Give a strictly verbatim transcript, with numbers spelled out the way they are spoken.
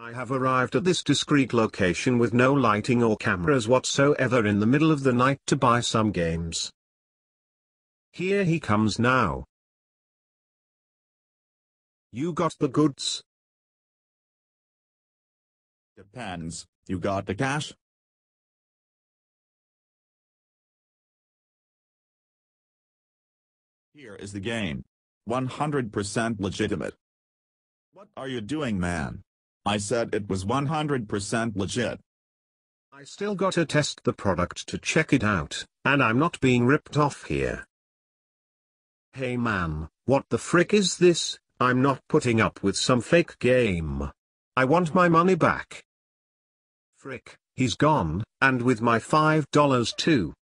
I have arrived at this discreet location with no lighting or cameras whatsoever in the middle of the night to buy some games. Here he comes now. You got the goods? Depends, you got the cash? Here is the game. one hundred percent legitimate. What are you doing, man? I said it was one hundred percent legit. I still gotta test the product to check it out, and I'm not being ripped off here. Hey man, what the frick is this? I'm not putting up with some fake game. I want my money back. Frick, he's gone, and with my five dollars too.